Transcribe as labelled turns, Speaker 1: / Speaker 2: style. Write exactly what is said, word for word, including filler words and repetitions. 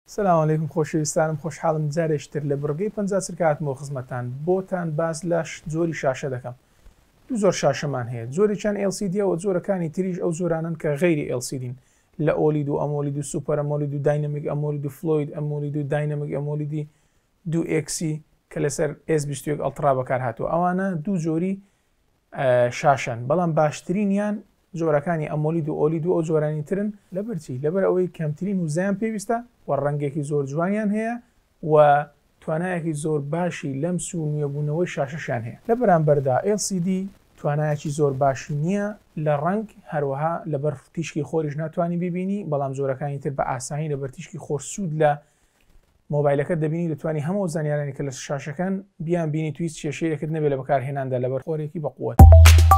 Speaker 1: سلام علیکم خۆشەویستانم خۆشحاڵم جارێکتر لە بڕگەی پەنجا سرکاتمەوە خزمەتان بۆتان باس لە جۆری شاشە دەکەم. دوو زۆر شاشەمان هەیە، جۆرێکیان ئێل سی دی و جۆرەکانی تریش ئەو زۆرانن کە غەیری ئێل سی دین لە ئۆلید و ئەمۆلید و سوپەر ئەمۆلید و داینەمیک ئەمۆلید و فلۆید ئەمۆلید و داینەمیک ئەمۆلیدی دوو ئێکسی کە لەسەر ئێس بیست و یەک ئەڵترا بەکار هاتووە. ئەوانە دوو جۆری شاشەن، بەڵام باشترینیان جۆرەکانی ئەمۆلید و ئۆلید و ئەو جۆرانی ترن لەبەرچی لەبەر ئەوەی کەمترین وزەیان پێویستە و ڕەنگێکی زۆر جوانیان هەیە و توانایەکی زۆر باشی لەمس و نوێبوونەوەی شاشەشان هەیە. لە بەرامبەردا ئێل سی دی توانایەکی زۆر باشی نییە لە ڕەنگ، هەروەها لەبەر تیشکی خۆریش ناتوانانی ببینی، بەڵام جۆرەکانی تر بە ئاسانی لەبەر تیشکی خۆر سوود لە مۆبایلەکە دەبینی، دەتوانی هەموو زانیارانی کە لە شاشەکان بیان بینی توی هیچ کێشەیەکت نەبێت لە بەکارهێناندا لەبەر خۆرێکی بەقووەت.